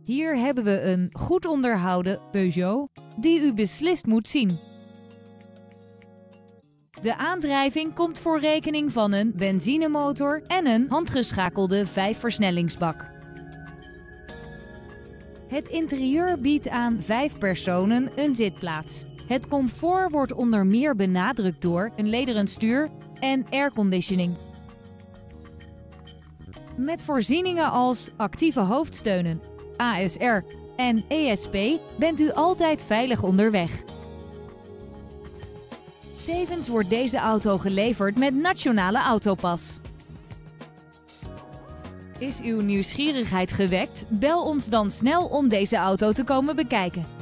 Hier hebben we een goed onderhouden Peugeot die u beslist moet zien. De aandrijving komt voor rekening van een benzinemotor en een handgeschakelde 5-versnellingsbak. Het interieur biedt aan 5 personen een zitplaats. Het comfort wordt onder meer benadrukt door een lederen stuur en airconditioning. Met voorzieningen als actieve hoofdsteunen, ASR en ESP bent u altijd veilig onderweg. Tevens wordt deze auto geleverd met Nationale Autopas. Is uw nieuwsgierigheid gewekt? Bel ons dan snel om deze auto te komen bekijken.